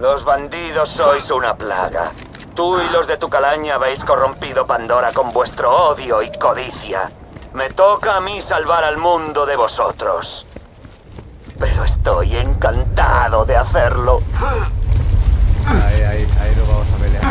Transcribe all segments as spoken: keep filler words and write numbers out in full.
Los bandidos sois una plaga. Tú y los de tu calaña habéis corrompido Pandora con vuestro odio y codicia. Me toca a mí salvar al mundo de vosotros. Pero estoy encantado de hacerlo. Ahí, ahí, ahí nos vamos a pelear.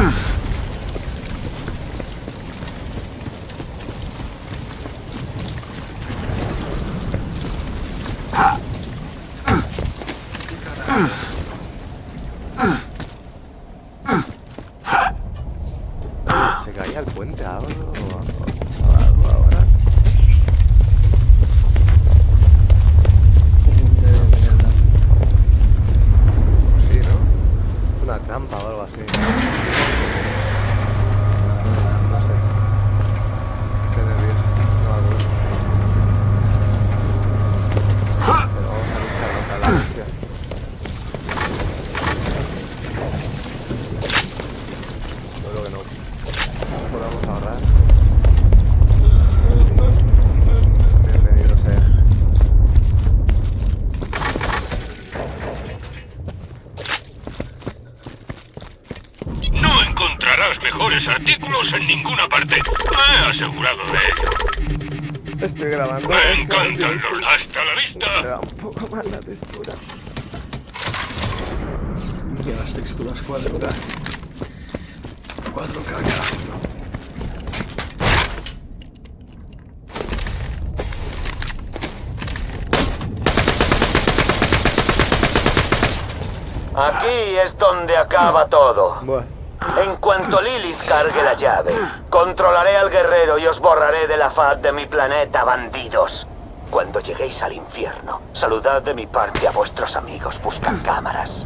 ¿Se caía el puente ahora o algo ahora? Sí, ¿no? Una trampa o algo así. No sé. Qué nervioso. No algo. Pero vamos a luchar contra la bestia. Solo que no. No podamos ahorrar. Bienvenido sea. No encontrarás mejores artículos en ninguna parte. Me he asegurado de ello. Estoy grabando. Me encantan los... ¡Hasta la Me vista! da un poco más la textura. Mira las texturas cuatro K. cuatro K, carajo. Aquí es donde acaba todo. Bueno. En cuanto Lilith cargue la llave, controlaré al guerrero y os borraré de la faz de mi planeta, bandidos. Cuando lleguéis al infierno, saludad de mi parte a vuestros amigos buscan cámaras.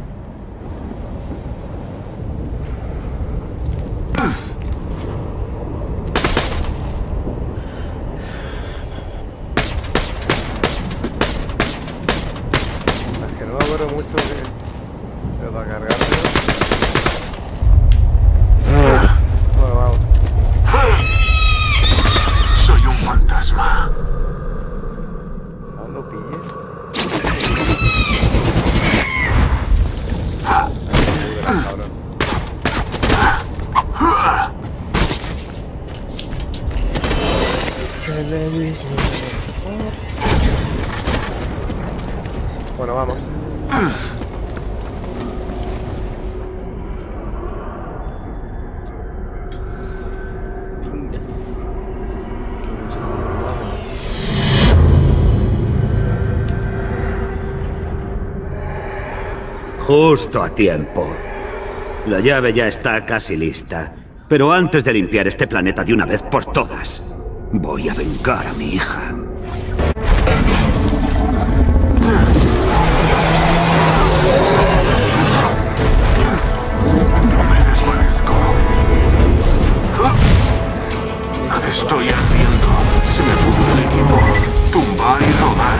Es que no me acuerdo mucho de... de para cargarlo. Bueno, vamos. Soy un fantasma. ¿Sabes lo pillé? Cabrón. Bueno, vamos. Justo a tiempo. La llave ya está casi lista. Pero antes de limpiar este planeta de una vez por todas, voy a vengar a mi hija. Me desvanezco. Estoy ardiendo. Se me funde el equipo. Tumbar y rodar.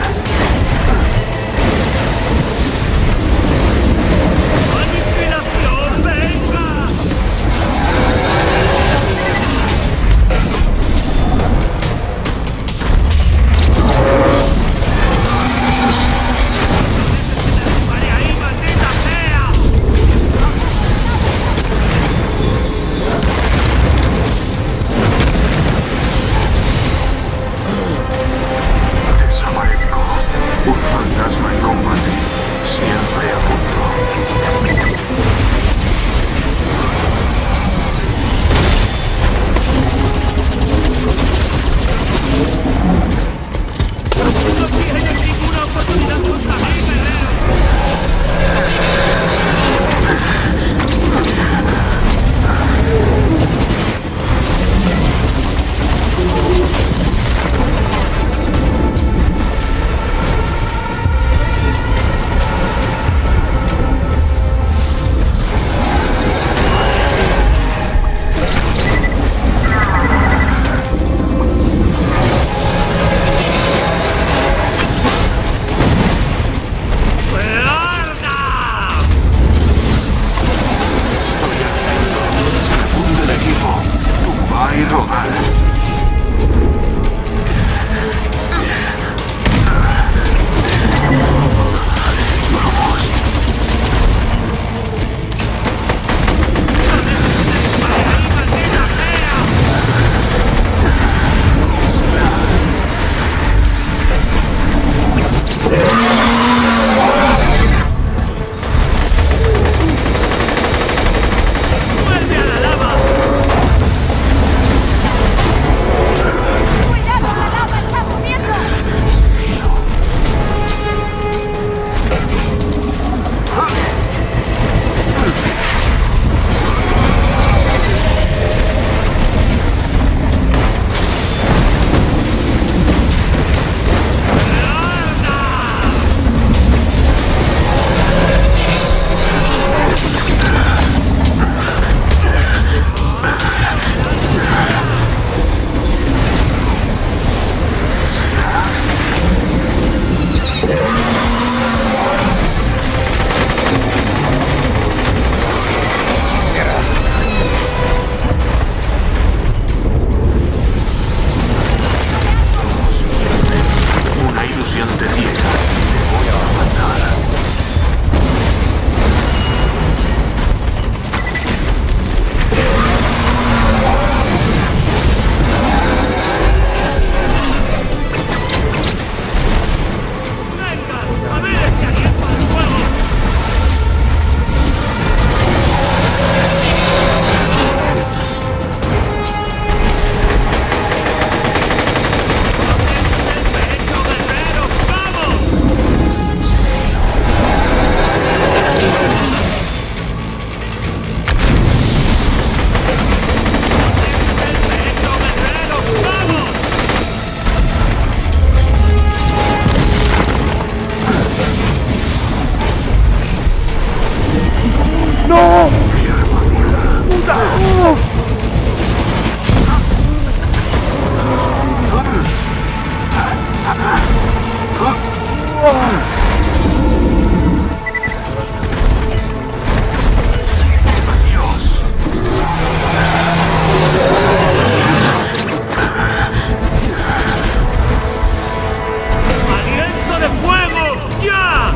¡Aliento de fuego! ¡Ya!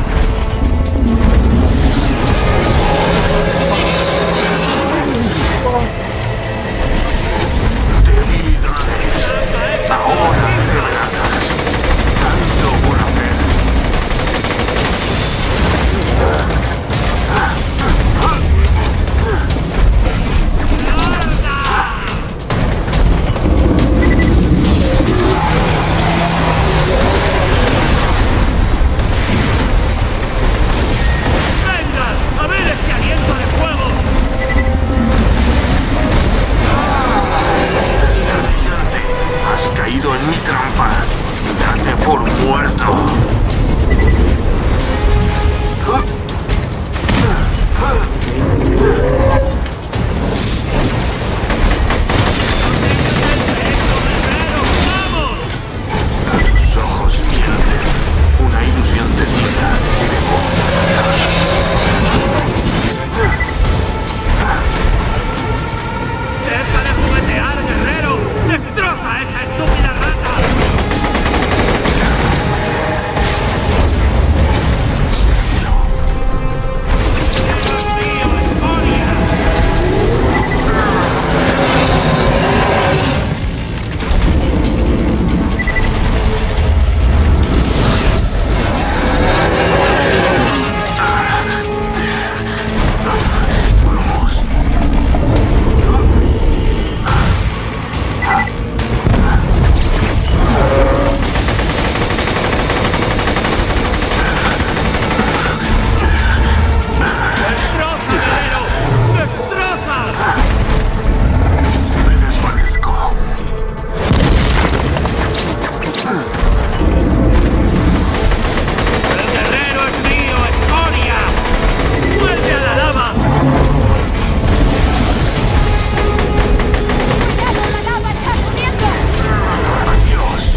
Debilidades. Ahora reveladas. Tanto por hacer. ¡Venga! ¡A ver este aliento de fuego! Destellante. Has caído en mi trampa. Date por muerto. Tus ojos mienten. Una ilusión te ciega. Te voy a matar. ¡Deja de juguetear, guerrero! ¡Destroza a esa estúpida rata! ¡Dios mío, escoria! ¡Destroza, guerrero! ¡Destroza! Me desvanezco. ¡El guerrero es mío, escoria! ¡Vuelve a la lava! ¡Cuidado, la lava está subiendo! Adiós.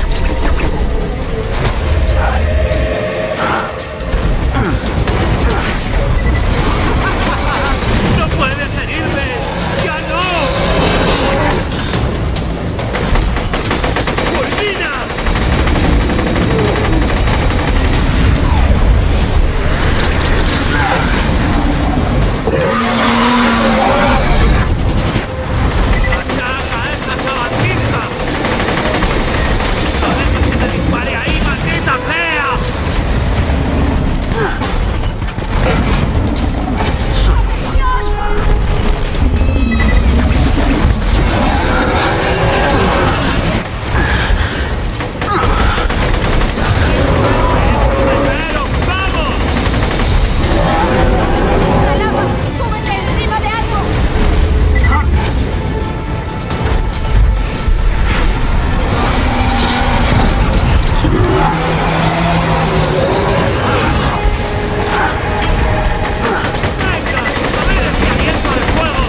¡No puedes herirme! ¡Ya no! ¡Fulmina! ¡Ataca a esa sabandija! ¡No dejes que te dispare ahí, maldita sea! Soy un fantasma. ¡Guerrero, vamos! ¡La lava! ¡Súbete encima de algo! ¡Venga! ¡A ver este aliento de fuego!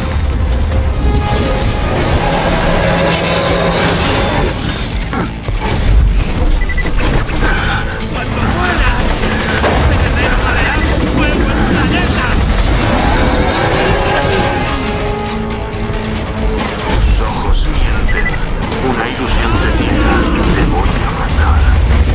¡Cuando mueras! ¡Este guerrero mareará un fuego en planeta! Tus ojos mienten. Una ilusión te ciega. Te voy a matar.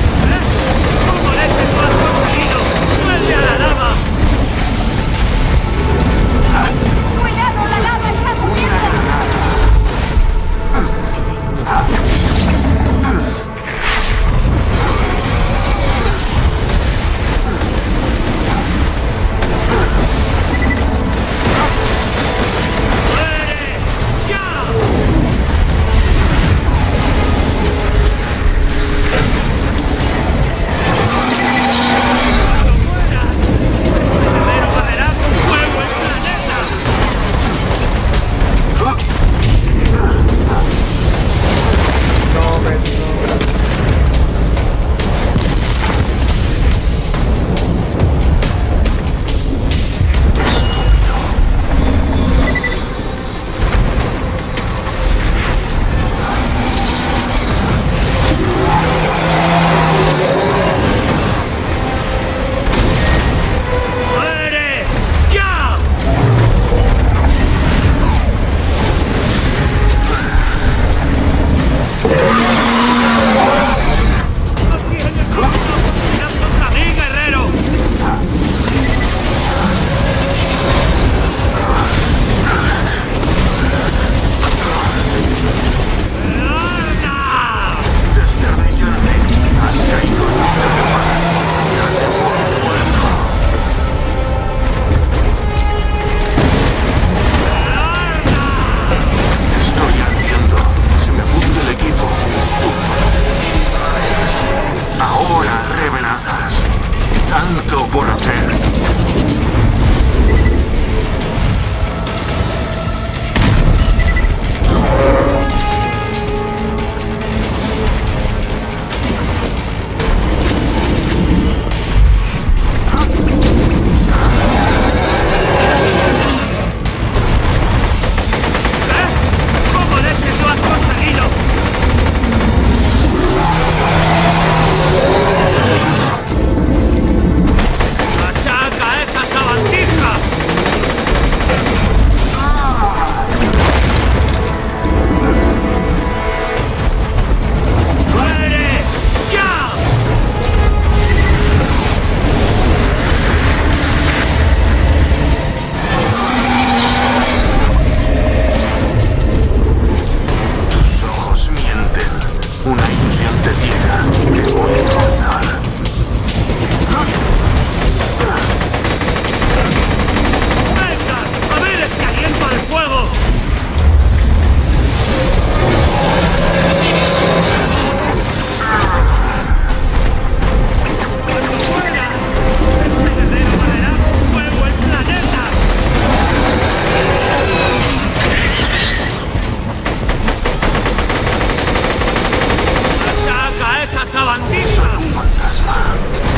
bandida! Un fantasma.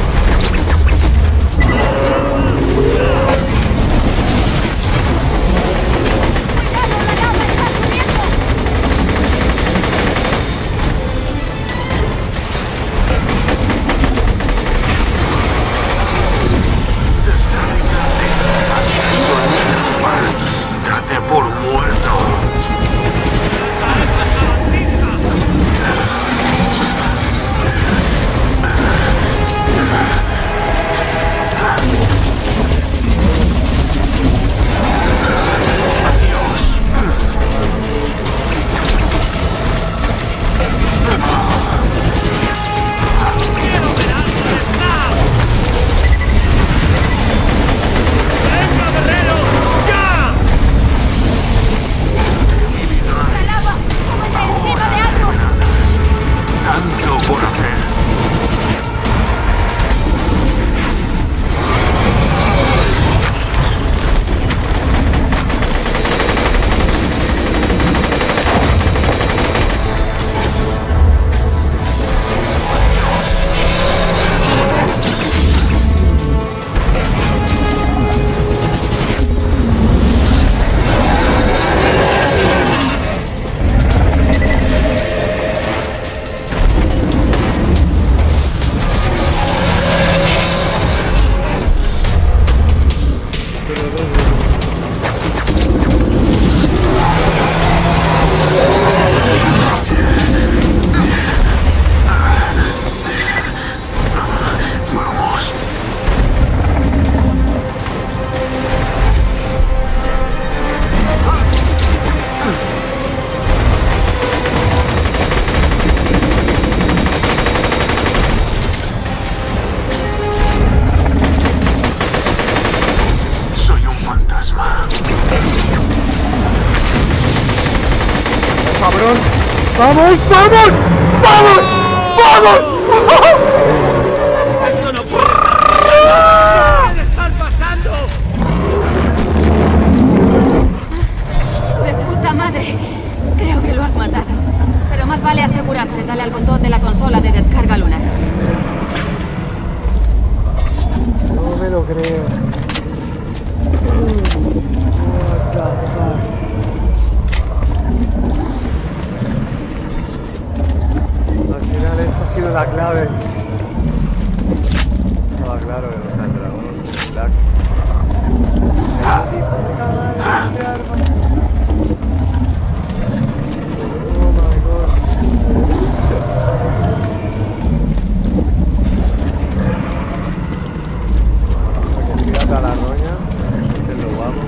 Por muerto. ¡Cabrón! ¡Vamos, vamos! ¡Vamos! ¡Vamos! ¡Esto no puede estar! ¿Qué puede estar pasando? ¡De puta madre! Creo que lo has matado. Pero más vale asegurarse. Dale al botón de la consola de descarga lunar. No me lo creo. What the fuck? Al final esta ha sido la clave. Estaba claro que no está el dragón. Black. Oh my god. Porque tírate a la roña. Que lo vamos.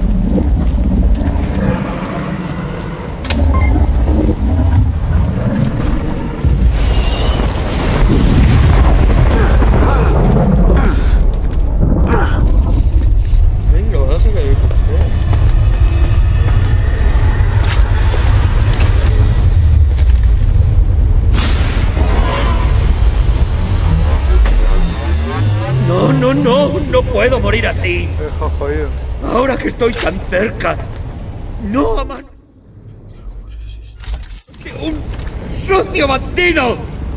No, no, no, no puedo morir así. Deja jodido. Ahora que estoy tan cerca. No, man. ¡Un sucio bandido!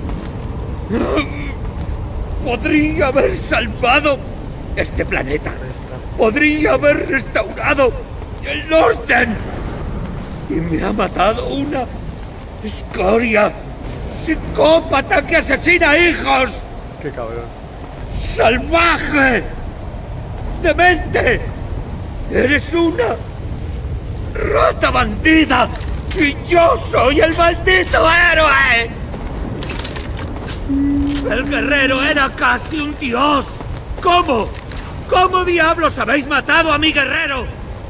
Podría haber salvado este planeta. Podría haber restaurado el orden. Y me ha matado una escoria psicópata que asesina hijos. Qué cabrón. ¡Salvaje! ¡Demente! ¡Eres una rata bandida! ¡Y yo soy el maldito héroe! El guerrero era casi un dios. ¿Cómo? ¿Cómo diablos habéis matado a mi guerrero?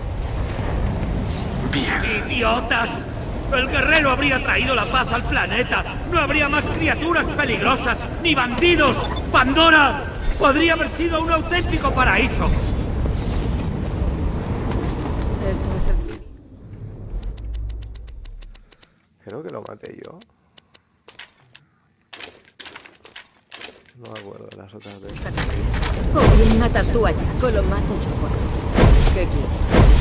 Bien. ¡Idiotas! El guerrero habría traído la paz al planeta. No habría más criaturas peligrosas, ni bandidos. ¡Pandora! Podría haber sido un auténtico paraíso. Esto es el fin. Creo que lo maté yo. No me acuerdo de las otras veces. O bien matas tú allá, o lo mato yo por ti. ¿Qué quieres?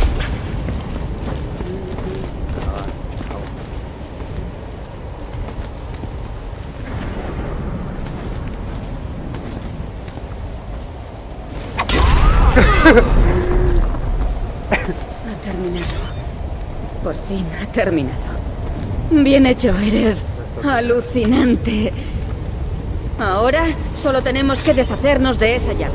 Ha terminado. Por fin ha terminado. Bien hecho, eres alucinante. Ahora solo tenemos que deshacernos de esa llave.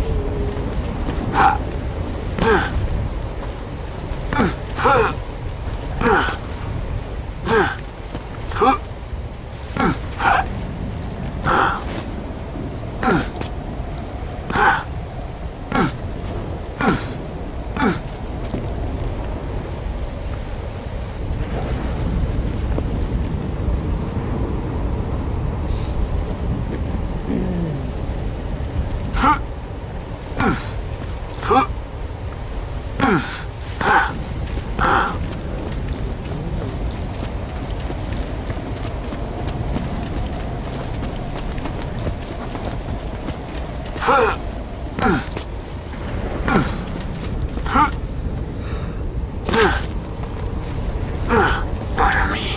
Para mí.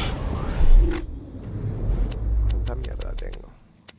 ¿Cuánta mierda tengo?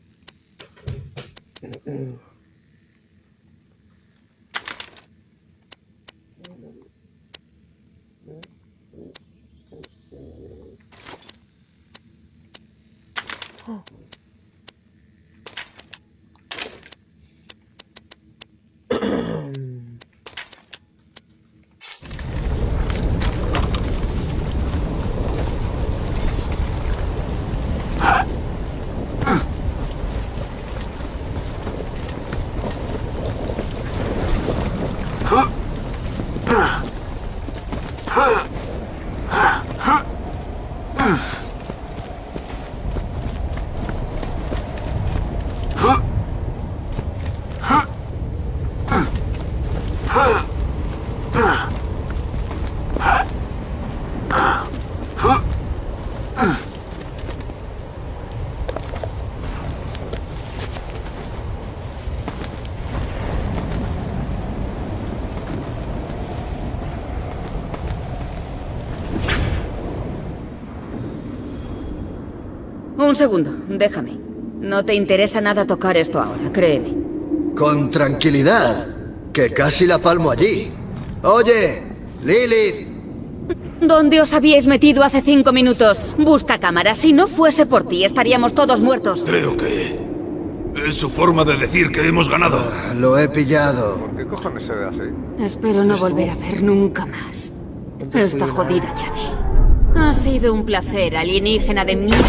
Un segundo, déjame. No te interesa nada tocar esto ahora, créeme. Con tranquilidad, que casi la palmo allí. Oye, Lilith. ¿Dónde os habíais metido hace cinco minutos? Busca cámaras. Si no fuese por ti, estaríamos todos muertos. Creo que es su forma de decir que hemos ganado. Ah, lo he pillado. ¿Por qué cojones se ve así? Espero no volver a ver nunca más esta jodida llave. Ha sido un placer, alienígena de mierda.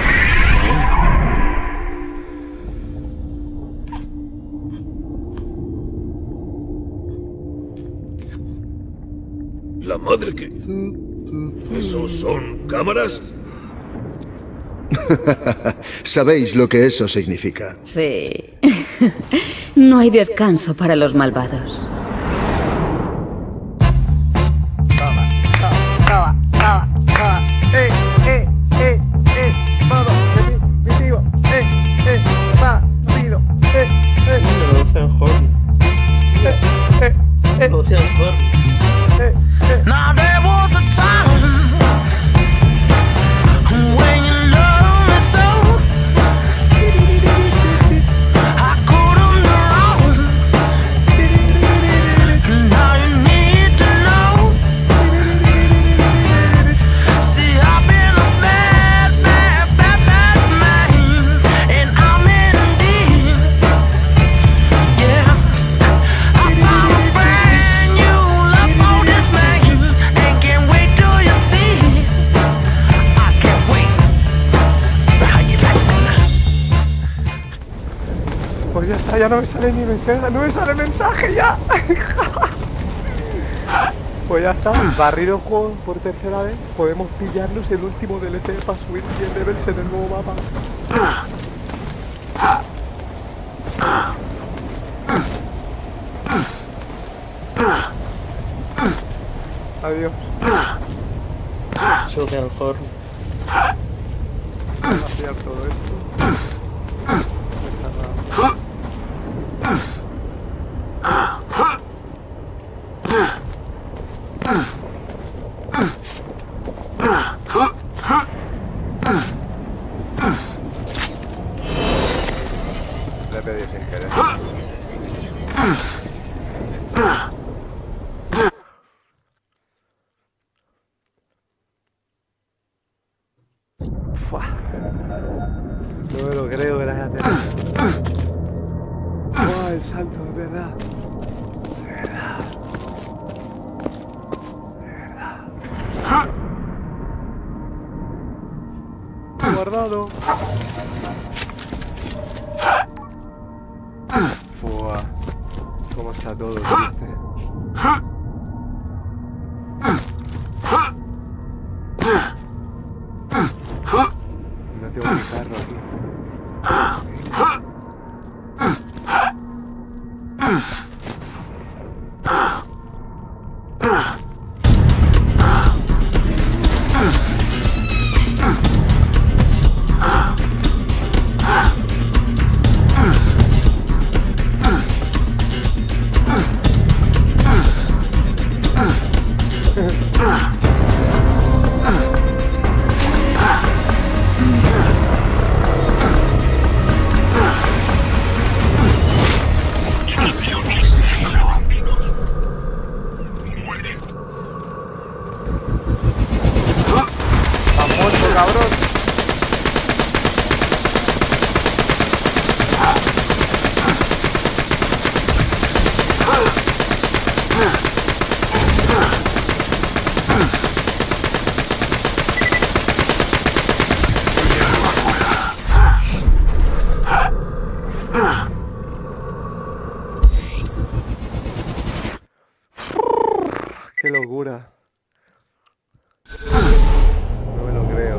La madre que... ¿Esos son cámaras? ¿Sabéis lo que eso significa? Sí. No hay descanso para los malvados. Toma, toma, toma, toma. Eh, eh, eh, eh. Modo definitivo. Eh, eh. Va, ruido. Eh, eh. Lucian Horn. Eh, eh, eh. Lucian Horn. Eh, eh. Now there was a time when you loved me so I couldn't go wrong. Now you need to know. See, I've been a bad, bad, bad, bad man, and I'm in deep. Yeah, I found a brand new love for this man, and can't wait till you see. I can't wait. So how you like me now? Pues ya está, ya no me sale ni mensaje, no me sale mensaje ya. Pues ya está, barrido el juego por tercera vez. Podemos pillarnos el último D L C para subir diez levels en el nuevo mapa. Adiós. Lucian Horn. Hacía todo esto. No está nada. Le pedí sin querer. salto, es verdad. Es verdad. Es verdad. Guardado. Fua. ¿Cómo está todo, triste? No tengo mi carro aquí. Qué locura. No me lo creo.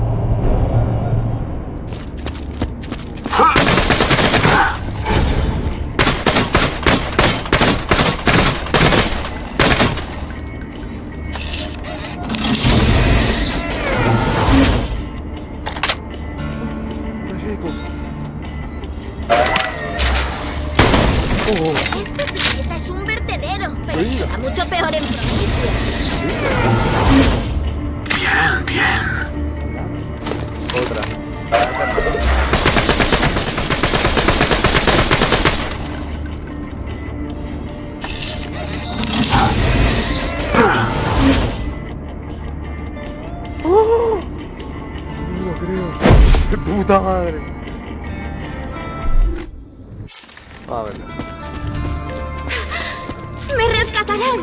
Oh. Este planeta es un vertedero, pero será mucho peor en provincia. Bien, bien. Otra. ¡Oh! No lo creo. ¡Qué puta madre! A ver. ¡Me rescatarán!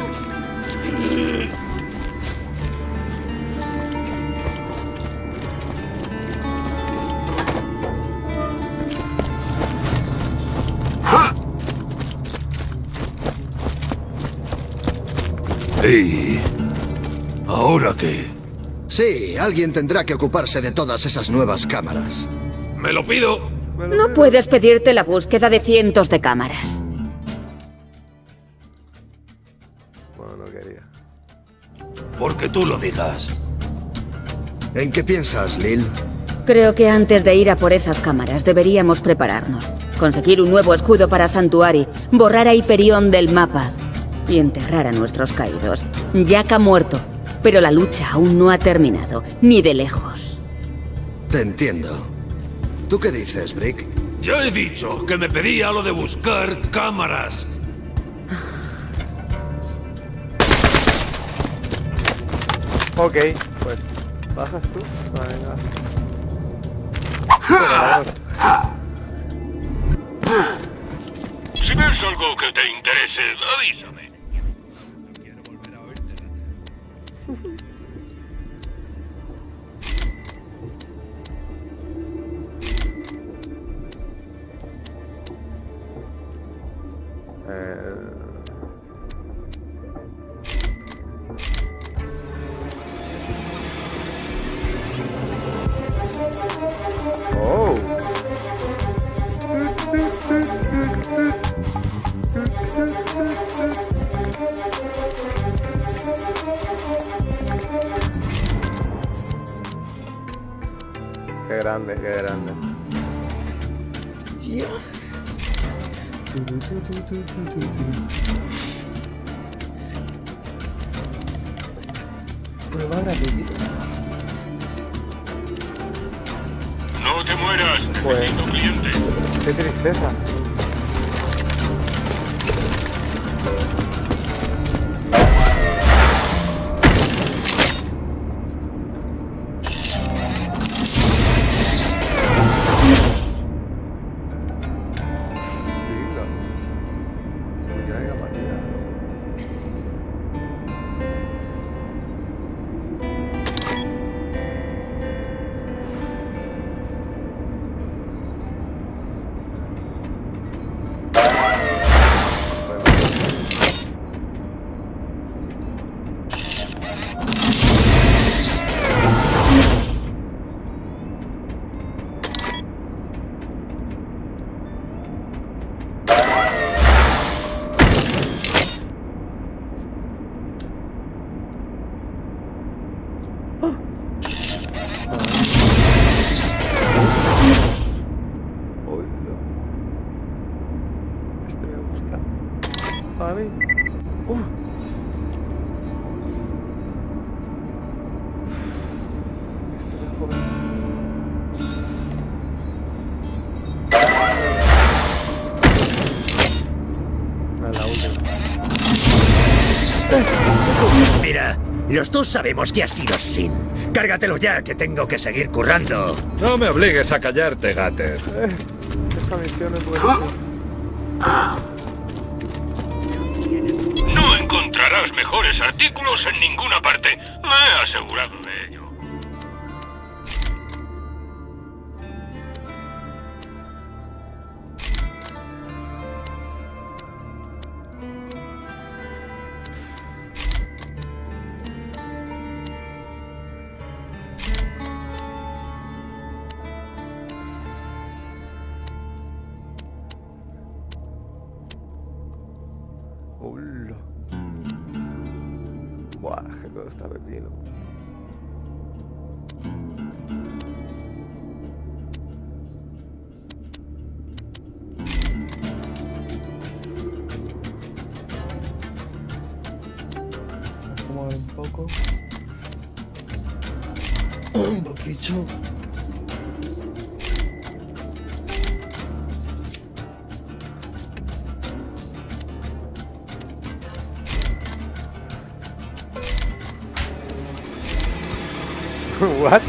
¿Y ahora qué? Sí, alguien tendrá que ocuparse de todas esas nuevas cámaras. Me lo pido. No puedes pedirte la búsqueda de cientos de cámaras. Bueno, no quería. Porque tú lo digas. ¿En qué piensas, Lil? Creo que antes de ir a por esas cámaras deberíamos prepararnos. Conseguir un nuevo escudo para Santuari, borrar a Hyperion del mapa y enterrar a nuestros caídos. Jack ha muerto, pero la lucha aún no ha terminado, ni de lejos. Te entiendo. ¿Tú qué dices, Brick? Ya he dicho que me pedía lo de buscar cámaras. Ok, pues bajas tú. Venga. Si ves algo que te interese, avísame. Oh. Qué grande, qué grande. Yeah. Prueba gratuita. No te mueras, Pues, necesito cliente. qué tristeza. Lindo. Para mí. Uf. Esto me jode. La última. Mira, los dos sabemos que ha sido Sin. Cárgatelo ya, que tengo que seguir currando. No me obligues a callarte, Gater. Eh, esa misión es buena. No encontrarás mejores artículos en ninguna parte. Me he asegurado de ello. Hola. Buah, qué cosa está pepino. Vamos a mover un poco. Un poquito. What?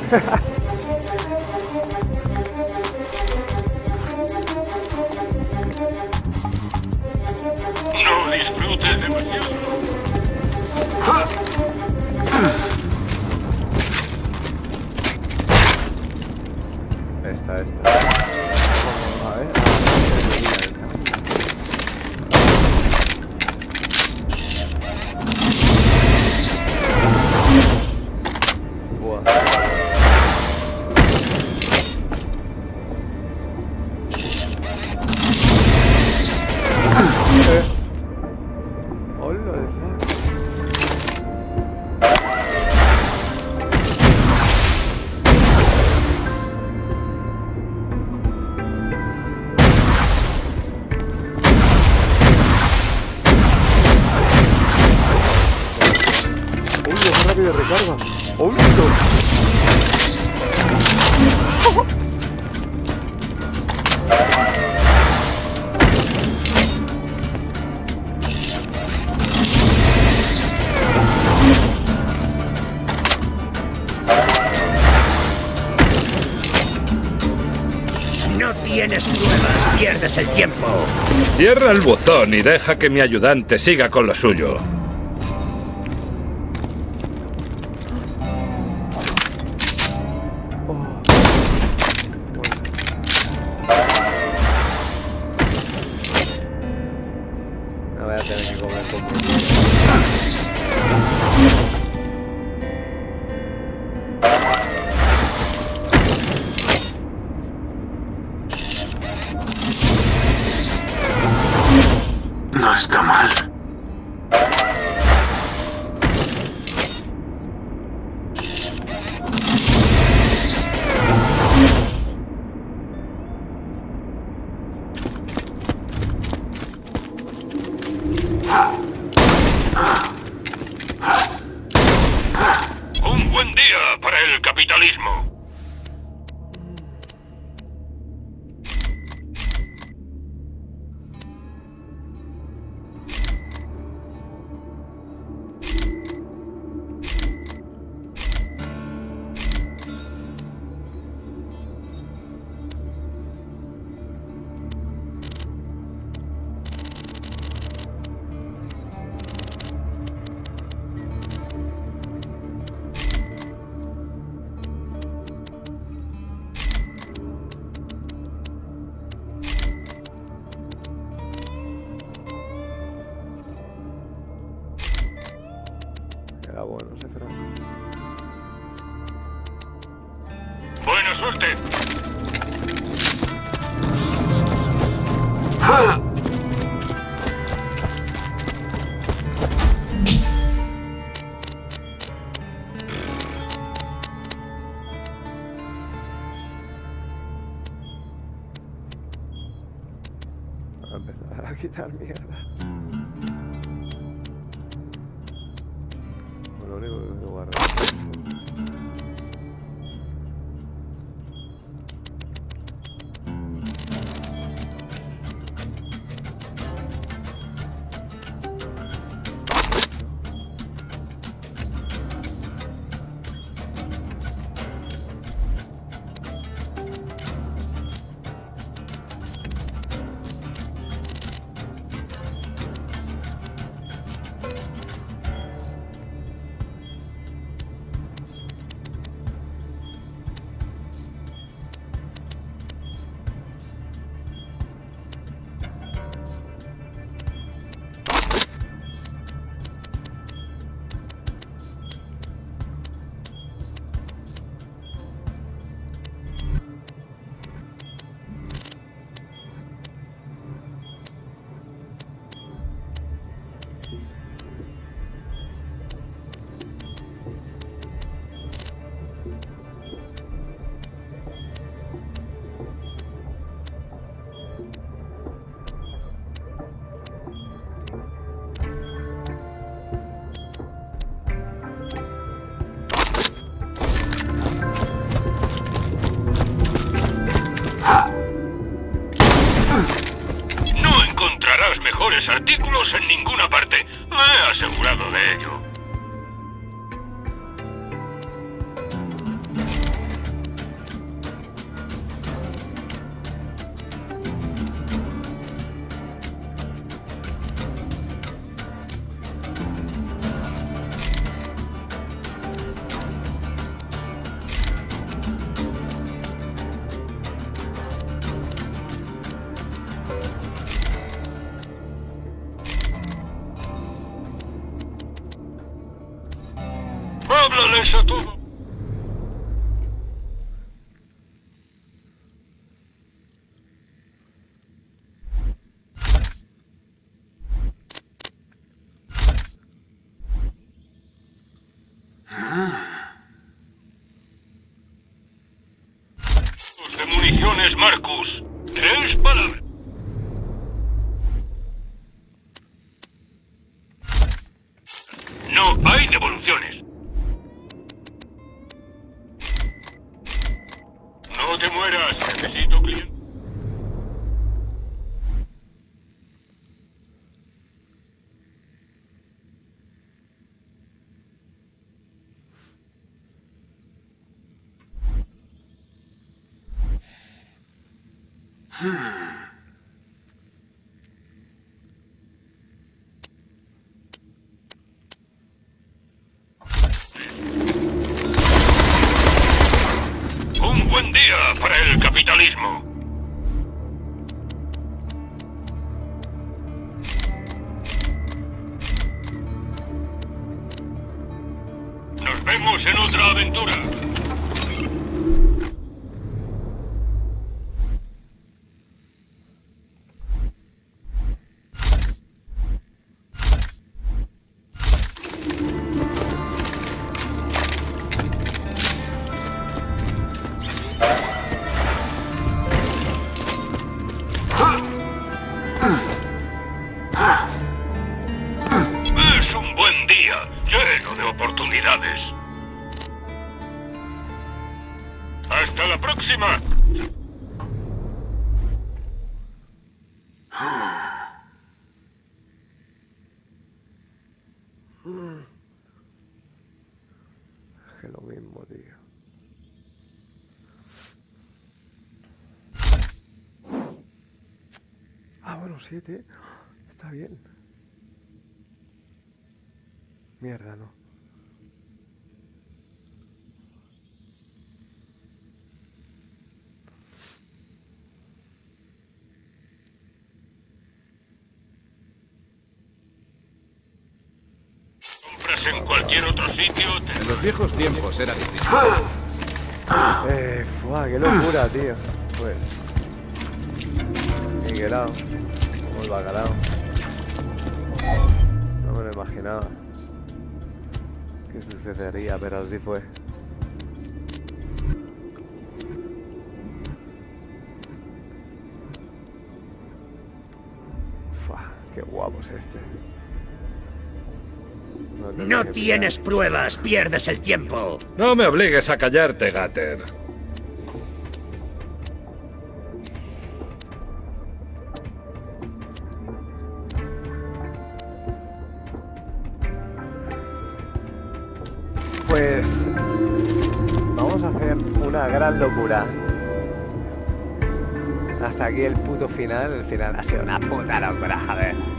No disfrutes demasiado. Esta, esta. Vamos a ver. rápido recarga. ¡Oh, No tienes pruebas, pierdes el tiempo. Cierra el buzón y deja que mi ayudante siga con lo suyo. No voy a tener que comer con No está mal. Un buen día para el capitalismo. Era bueno ese Frank. Buena suerte. a empezar a quitar mierda. Lo único que quiero guardar. Artículos en ninguna parte. Me he asegurado de ello. Háblales a todos. De municiones, Marcus. Tres palabras. No hay devoluciones. No te mueras, necesito cliente. Un buen día para el capitalismo. Nos vemos en otra aventura. Es un buen día, lleno de oportunidades. ¡Hasta la próxima! Es que lo mismo, tío. Ah, bueno, siete. Está bien. Mierda, no. Compras en cualquier otro sitio. Te... En los viejos tiempos era distinto. Eh, fuá, qué locura, tío. Pues... Miguelao. Como el bacalao. No me lo imaginaba que sucedería, pero así fue. Qué guapo es este. No, No tienes pruebas, pierdes el tiempo. No me obligues a callarte, Gatter. Pues vamos a hacer una gran locura. Hasta aquí el puto final. El final ha sido una puta locura, joder.